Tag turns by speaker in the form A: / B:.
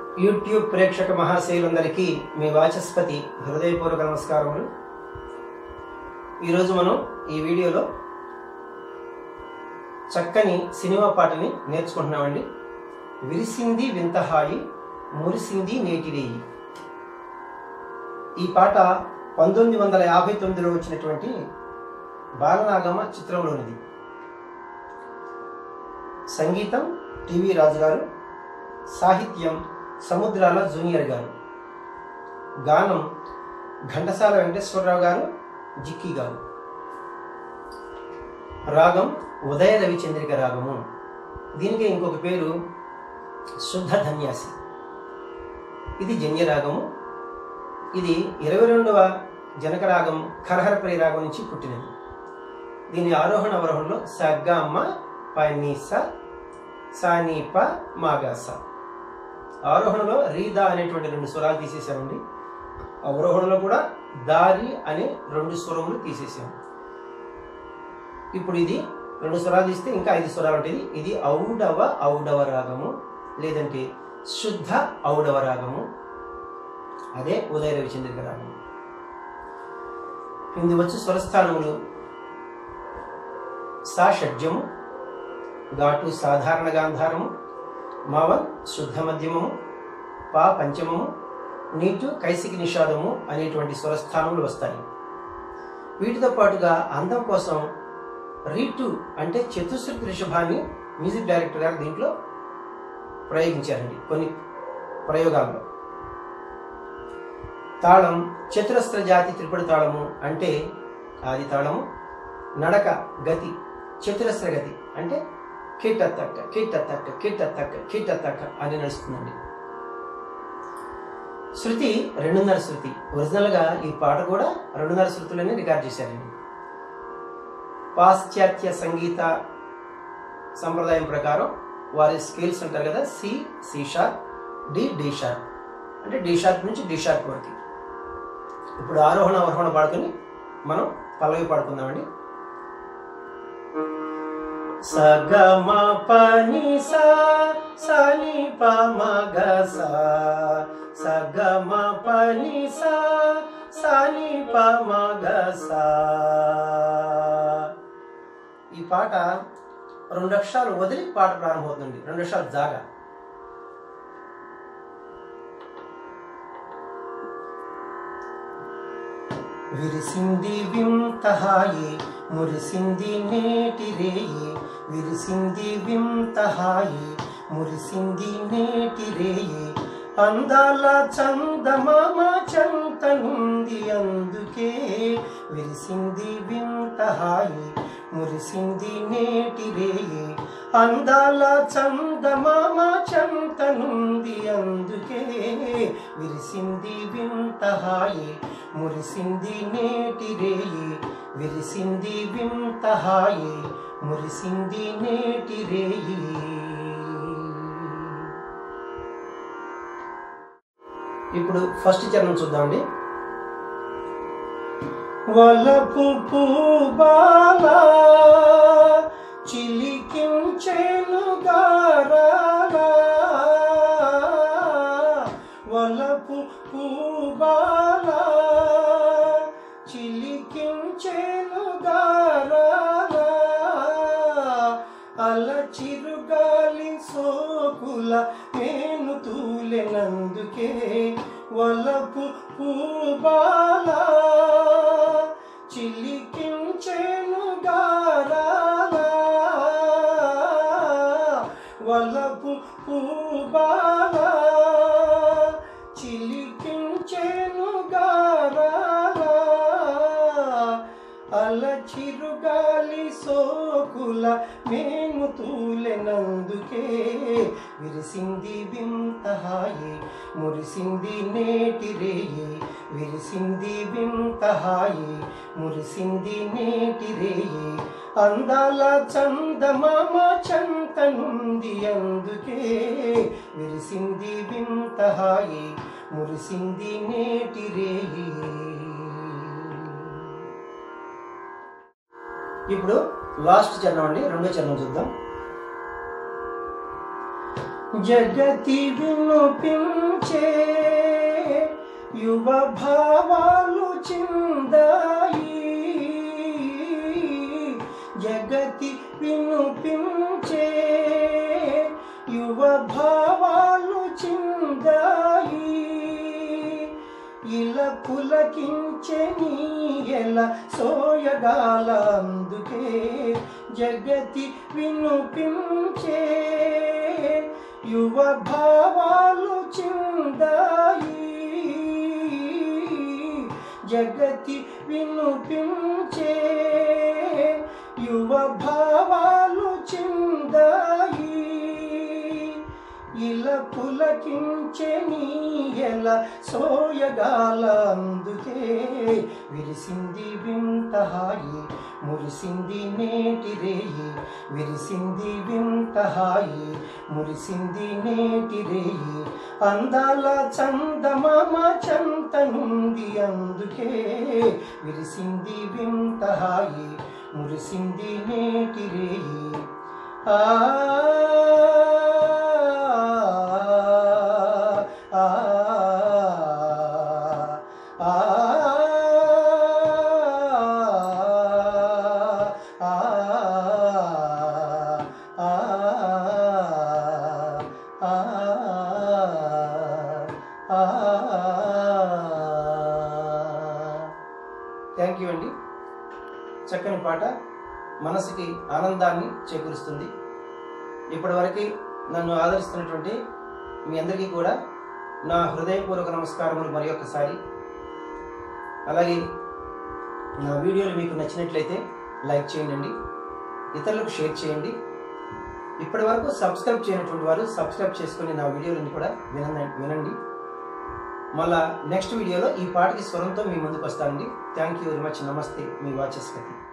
A: YouTube ప్రేక్షక మహాశయులందరికీ మీ వాచస్పతి హృదయపూర్వక నమస్కారములు. ఈరోజు మనం ఈ వీడియోలో చక్కని సినిమా పాటని నేర్చుకుంటున్నామండి. విరిసింది వింతహాయి మురిసింది నేటిరేయి. ఈ పాట 1959లో వచ్చినటువంటి బాలనాగమ చిత్రంలోనిది. సంగీతం టీవీ రాజు గారు, సాహిత్యం సముద్రాల జూనియర్ గారు, గానం ఘంటసాల వెంకటేశ్వరరావు గారు, జిక్కి గారు. రాగం ఉదయ రవిచంద్రిక రాగము. దీనికి ఇంకొక పేరు శుద్ధ ధన్యాసి. ఇది జన్య రాగము. ఇది 22వ జనక రాగం ఖరహరప్రియ రాగం నుంచి పుట్టినది. దీని ఆరోహణ అవరోహణలో సగమ పనిస సానీప మాగాస. ఆరోహణలో రీదా అనేటువంటి 2 స్వరాలు తీసేసామండి. అవరోహణలో కూడా దారి అనే 2 స్వరములు తీసేసాము. ఇప్పుడు ఇది 2 స్వరాలు తీస్తే ఇంకా 5 స్వరాలు ఉంటుంది. ఇది ఔడవ రాగము, లేదంటే శుద్ధ ఔడవ రాగము. అదే ఉదయ రవిచంద్రిక రాగము. ఇది వచ్చి స్వరస్థానములు సా షడ్జము, ఘాటు సాధారణ గాంధారము, మావన్ శుద్ధ మధ్యమము, పా పంచమము, నీటు కైసికి నిషాదము అనేటువంటి స్వరస్థానములు వస్తాయి. వీటితో పాటుగా అందం కోసం రీటు అంటే చతుశ్రుతి రిషభాన్ని మ్యూజిక్ డైరెక్టర్ గారు దీంట్లో ప్రయోగించారండి కొన్ని ప్రయోగాల్లో. తాళం చతురస్ర జాతి త్రిపుడి తాళము అంటే ఆది తాళము. నడక గతి చతురస్ర గతి అంటే కిట్ట తక్క కిట్ట తక్క కిట్ట తక్క కిట్ట తక్క అని నడుస్తుందండి. శృతి 2.5 శృతి. ఒరిజినల్గా ఈ పాట కూడా 2.5 శృతులనే రికార్డ్ చేశారండి. పాశ్చాత్య సంగీత సంప్రదాయం ప్రకారం వారి స్కేల్స్ ఉంటారు కదా, సి షార్ప్, డి షార్ప్, అంటే డి షార్ప్ నుంచి డి షార్ప్ వరకు. ఇప్పుడు ఆరోహణ అవరోహణ పాడుకొని మనం పల్లవి పాడుకుందామండి. సగమ పని సని పమగ సగమ పని సని పమగ. ఈ పాట 2 అక్షరాలు వదిలి పాట ప్రారంభమవుతుంది. 2 అక్షరాలు జాగా. విరిసింది వింతహాయి మురిసింది నేటిరేయి. విరిసింది వింతహాయి మురిసింది నేటిరేయి. అందాల చందమామ చంతనుంది అందుకే. విరిసింది వింతహాయి మురిసింది నేటిరేయి. అందాల చందమామ చంతనుంది అందుకే. విరిసింది వింతహాయి మురిసింది నేటిరేయి. విరిసింది వింతహాయి మురిసింది నేటిరేయి. ఇప్పుడు ఫస్ట్ చరణం చూద్దామండి. వలపు పూబాల చిలికించెను గారాల. వలపు పూబాల చిలికించెను గారాల. అలచిరుగాలి సోకుల నేను తూలెనందుకే. వలపు పూబాల చిలికించెను గారాల. వలపు పూబాల చిలికించెను గారాల. అలచిరుగాలి సోకుల మేము తూలెనందుకే. విరిసింది వింతహాయి మురిసింది నేటిరేయి. విరిసింది వింతహాయి మురిసింది నేటిరేయి. అందాల చందమామ చంతనుంది అందుకే. విరిసింది వింతహాయి మురిసింది నేటిరేయి. ఇప్పుడు లాస్ట్ చరణం అండి, 2వ చరణం చూద్దాం. జగతి వినుపించే యువ భావాలు చిందాయి, జగతి వినుపించే యువ భావాలు చిందాయి, ఇలా పులకించే నీయల సోయగాల అందుకే జగతి వినుపించే యువ భావాలు చిందాయి, జగతి వినుపించే యువ భావాలు చిందాయి, ఇలా పులకించే నీయల సోయగాల అందుకే విరిసింది వింత హాయి, మురిసింది నేటి రేయి, విరిసింది వింత హాయి, మురిసింది నేటి రేయి, అందాల చందమామ చంతనుంది అందుకే విరిసింది వింత హాయి, మురిసింది నేటి రేయి. ఆ థ్యాంక్ యూ అండి. చక్కని పాట మనసుకి ఆనందాన్ని చేకూరుస్తుంది. ఇప్పటివరకు నన్ను ఆదరిస్తున్నటువంటి మీ అందరికీ కూడా నా హృదయపూర్వక నమస్కారములు మరి ఒక్కసారి. అలాగే నా వీడియోలు మీకు నచ్చినట్లయితే లైక్ చేయండి, ఇతరులకు షేర్ చేయండి. ఇప్పటి వరకు సబ్స్క్రైబ్ చేయనటువంటి వారు సబ్స్క్రైబ్ చేసుకుని నా వీడియోలను కూడా వినండి. మళ్ళా నెక్స్ట్ వీడియోలో ఈ పాటకి స్వరంతో మీ ముందుకు వస్తానండి. Thank you very much. నమస్తే, మీ వాచస్పతి.